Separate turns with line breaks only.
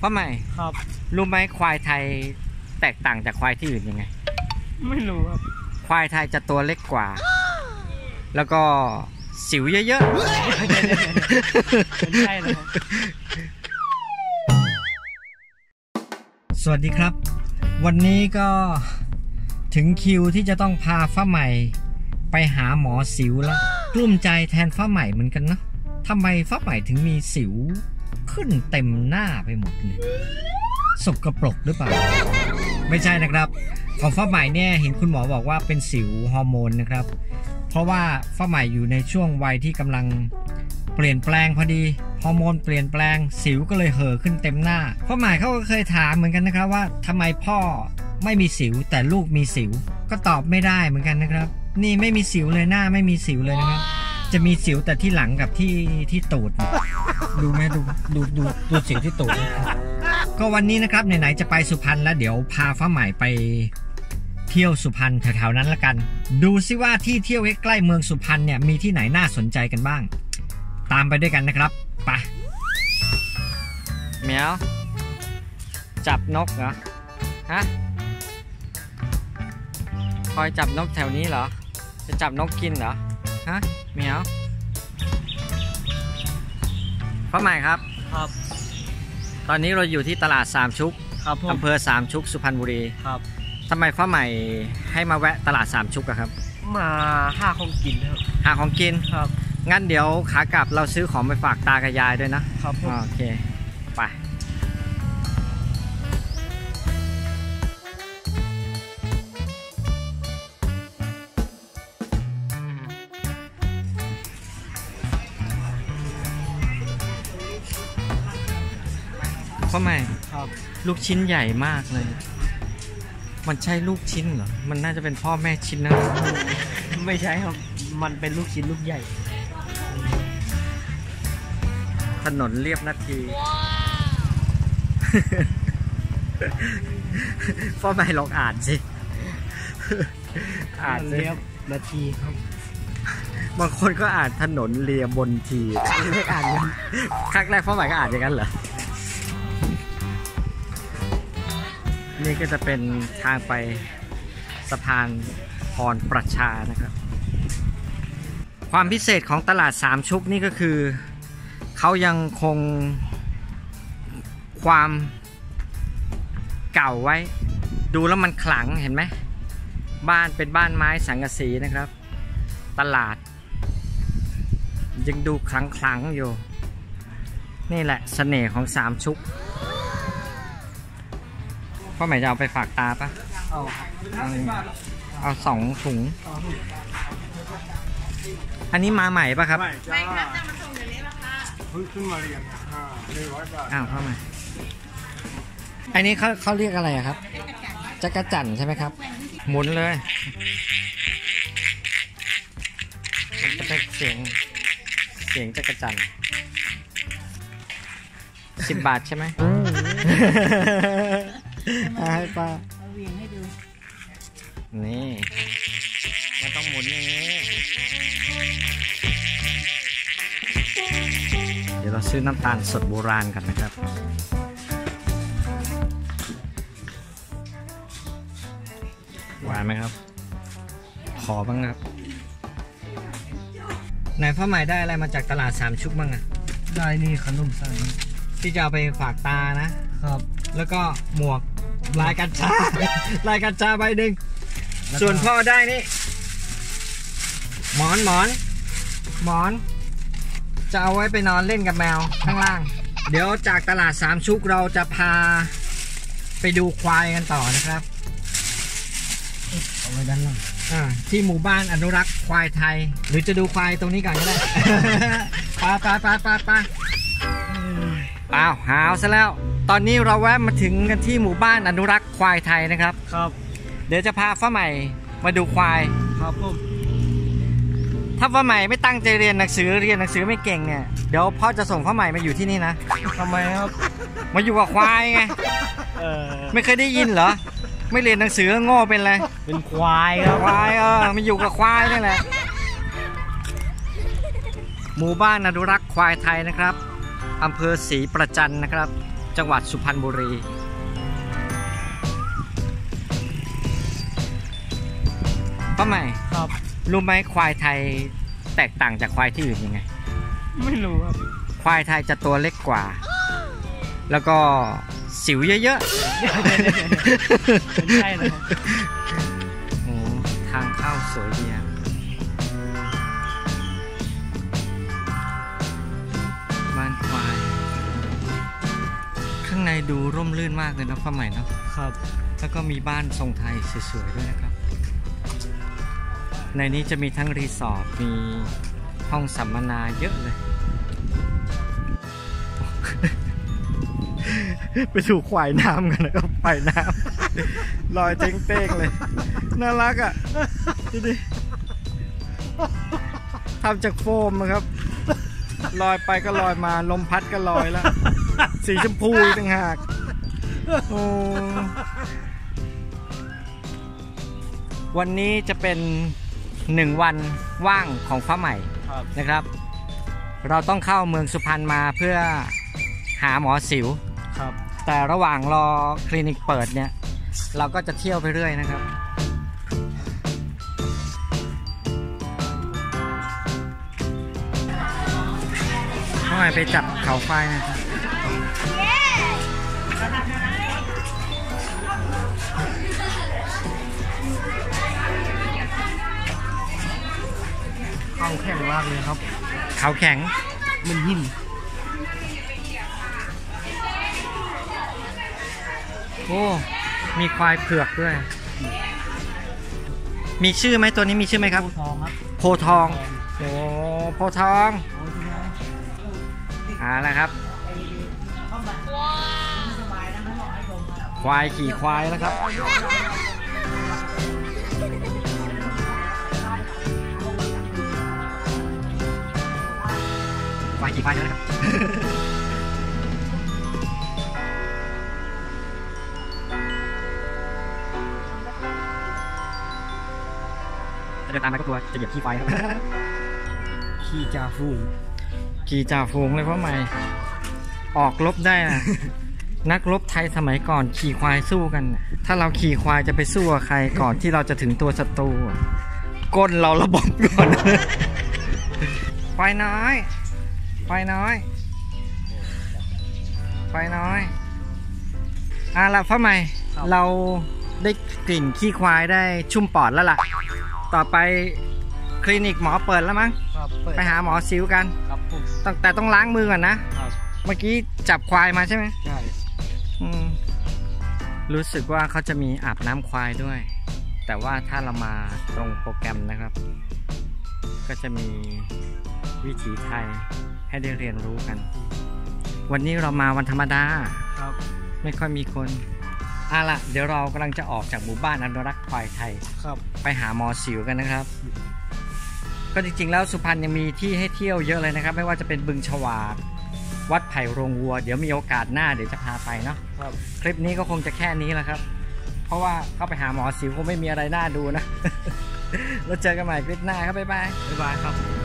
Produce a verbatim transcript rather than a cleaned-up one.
พ่อใหม่ครับรู้ไหมควายไทยแตกต่างจากควายที่อื่นยังไงไม่รู้ครับควายไทยจะตัวเล็กกว่าแล้วก็สิวเยอะๆใช่เลยครับสวัสดีครับวันนี้ก็ถึงคิวที่จะต้องพาฟ้าใหม่ไปหาหมอสิวแล้วกลุ้มใจแทนฟ้าใหม่เหมือนกันเนาะทำไมฟ้าใหม่ถึงมีสิวขึ้นเต็มหน้าไปหมดเลยสกปรกหรือเปล่าไม่ใช่นะครับของฟ้าใหม่เนี่ยเห็นคุณหมอบอกว่าเป็นสิวฮอร์โมนนะครับเพราะว่าฟ้าใหม่อยู่ในช่วงวัยที่กำลังเปลี่ยนแปลงพอดีฮอร์โมนเปลี่ยนแปลงสิวก็เลยเห่อขึ้นเต็มหน้าฟ้าใหม่เขาก็เคยถามเหมือนกันนะครับว่าทำไมพ่อไม่มีสิวแต่ลูกมีสิวก็ตอบไม่ได้เหมือนกันนะครับนี่ไม่มีสิวเลยหน้าไม่มีสิวเลยนะครับจะมีสิวแต่ที่หลังกับที่ที่ตูดดูไหมดูดูดูดูสิวที่ตูดก็วันนี้นะครับไหนๆจะไปสุพรรณแล้วเดี๋ยวพาฟ้าใหม่ไปเที่ยวสุพรรณแถวๆนั้นละกันดูซิว่าที่เที่ยวใกล้เมืองสุพรรณเนี่ยมีที่ไหนน่าสนใจกันบ้างตามไปด้วยกันนะครับไปเหมียวจับนกเหรอฮะคอยจับนกแถวนี้เหรอจะจับนกกินเหรอฮะเหมียวฟ้าใหม่ครับครับตอนนี้เราอยู่ที่ตลาดสามชุกอำเภอสามชุกสุพรรณบุรีครับทำไมฟ้าใหม่ให้มาแวะตลาดสามชุกอะครับมาหาของกินครับหาของกินครับงั้นเดี๋ยวขากลับเราซื้อของไปฝากตากับยายด้วยนะครับโอเคไปพ่อใหม่ครับลูกชิ้นใหญ่มากเลยมันใช่ลูกชิ้นเหรอมันน่าจะเป็นพ่อแม่ชิ้นนะไม่ใช่ครับมันเป็นลูกชิ้นลูกใหญ่ถนนเรียบนาทีพ่อใหม่ลองอ่านสิอ่านเรียบนาทีครับบางคนก็อ่านถนนเรียบบนทีไม่อ่านกันครั้งแรกพ่อใหม่ก็อ่านอย่างนั้นเหรอนี่ก็จะเป็นทางไปสะพานพรประชานะครับความพิเศษของตลาดสามชุกนี่ก็คือเขายังคงความเก่าไว้ดูแล้วมันขลังเห็นไหมบ้านเป็นบ้านไม้สังกะสีนะครับตลาดยังดูขลังๆอยู่นี่แหละเสน่ห์ของสามชุกพ่อใหม่จะเอาไปฝากตาปะเอาเอาสองถุงอันนี้มาใหม่ปะครับไม่ครับจะมาส่งเดี๋ยวนี้ละค่ะเพิ่งขึ้นมาเรียนหนึ่งร้อยบาทอ้าวพ่อใหม่อันนี้เขาเขาเรียกอะไรครับจักรจั่นใช่ไหมครับหมุนเลยมันจะเป็นเสียงเสียงจักรจั่นสิบบาทใช่ไหมให้ป้าเอาเวียงให้ดูนี่มันต้องหมุนอย่างนี้เดี๋ยวเราซื้อน้ำตาลสดโบราณกันนะครับหวานไหมครับขอบ้างครับไหนพ่อใหม่ได้อะไรมาจากตลาดสามชุกบ้างอะได้นี่ขนมสังที่จะเอาไปฝากตานะครับแล้วก็หมวกลายกัญชาลายกัญชาใบหนึ่งส่วนพ่อได้นี่หมอนหมอนหมอนจะเอาไว้ไปนอนเล่นกับแมวข้างล่างเดี๋ยวจากตลาดสามชุกเราจะพาไปดูควายกันต่อนะครับเอาไว้ด้านล่างอ่าที่หมู่บ้านอนุรักษ์ควายไทยหรือจะดูควายตรงนี้ก่อนก็ได้ปาปาปาปาปาอ้าวหาวซะแล้วตอนนี้เราแวะมาถึงกันที่หมู่บ้านอนุรักษ์ควายไทยนะครับครับเดี๋ยวจะพาฟ้าใหม่มาดูควายครับผมถ้าฟ้าใหม่ไม่ตั้งใจเรียนหนังสือเรียนหนังสือไม่เก่งเนี่ยเดี๋ยวพ่อจะส่งฟ้าใหม่มาอยู่ที่นี่นะทำไมครับมาอยู่กับควายไงเออไม่เคยได้ยินเหรอไม่เรียนหนังสือโง่เป็นอะไรเป็นควายครับควายเออมาอยู่กับควายนี่แหละหมู่บ้านอนุรักษ์ควายไทยนะครับอำเภอศรีประจันนะครับจังหวัดสุพรรณบุรีป้าใหม่ครับรู้ไหมควายไทยแตกต่างจากควายที่อื่นยังไงไม่รู้ครับควายไทยจะตัวเล็กกว่าแล้วก็สิวเยอะๆไม่ใช่เลยโอ้ทางเข้าสวยดีอะบ้านควายข้างในดูร่มรื่นมากเลยนะป้าใหม่เนาะครับแล้วก็มีบ้านทรงไทยสวยๆด้วยนะครับในนี้จะมีทั้งรีสอร์ทมีห้องสัมมนาเยอะเลยไปถูกควายน้ำกันนะครับควายน้ำลอยเต้งๆเลยน่ารักอ่ะดูดิทำจากโฟมนะครับลอยไปก็ลอยมาลมพัดก็ลอยแล้วสีชมพูต่างหากโอ้วันนี้จะเป็นหนึ่งวันว่างของฟ้าใหม่นะครับเราต้องเข้าเมืองสุพรรณมาเพื่อหาหมอสิวครับแต่ระหว่างรอคลินิกเปิดเนี่ยเราก็จะเที่ยวไปเรื่อยนะครับฟ้าใหม่ไปจับเขาไฟนะครับเขาแข็งมากเลยครับเขาแข็งมันหินโอ้มีควายเผือกด้วยมีชื่อไหมตัวนี้มีชื่อไหมครับโพทองครับโพทองโอ้โพทองอ่าแล้วครับควายขี่ควายแล้วครับควายขี่ควายนะครับเดินตามไปก็กลัวจะเหยียบขี้ไฟครับขี้จ่าฝูงขี้จ่าฝูงเลยเพราะไม่ออกรบได้นะนักรบไทยสมัยก่อนขี่ควายสู้กันถ้าเราขี่ควายจะไปสู้กับใครก่อนที่เราจะถึงตัวศัตรูก้นเราระบมก่อนควายน้อยควายน้อยควายน้อยอ่ะละพ่อใหม่เราได้กลิ่นขี้ควายได้ชุ่มปอดแล้วล่ะต่อไปคลินิกหมอเปิดแล้วมั้งไปหาหมอซิวกันตั้งแต่ต้องล้างมือก่อนนะเมื่อกี้จับควายมาใช่ไหมใช่รู้สึกว่าเขาจะมีอาบน้ำควายด้วยแต่ว่าถ้าเรามาตรงโปรแกรมนะครับก็จะมีวิถีไทยให้ได้เรียนรู้กันวันนี้เรามาวันธรรมดาครับไม่ค่อยมีคนอ่ะล่ะเดี๋ยวเรากำลังจะออกจากหมู่บ้านอนุรักษ์ควายไทยครับไปหาหมอสิวกันนะครับก็จริงๆแล้วสุพรรณยังมีที่ให้เที่ยวเยอะเลยนะครับไม่ว่าจะเป็นบึงฉวากวัดไผ่โรงวัวเดี๋ยวมีโอกาสหน้าเดี๋ยวจะพาไปเนาะครับคลิปนี้ก็คงจะแค่นี้แหละครับเพราะว่าเข้าไปหาหมอสิวคงไม่มีอะไรน่าดูนะแล้วเจอกันใหม่คลิปหน้าครับบ๊ายบายบ๊ายบายครับ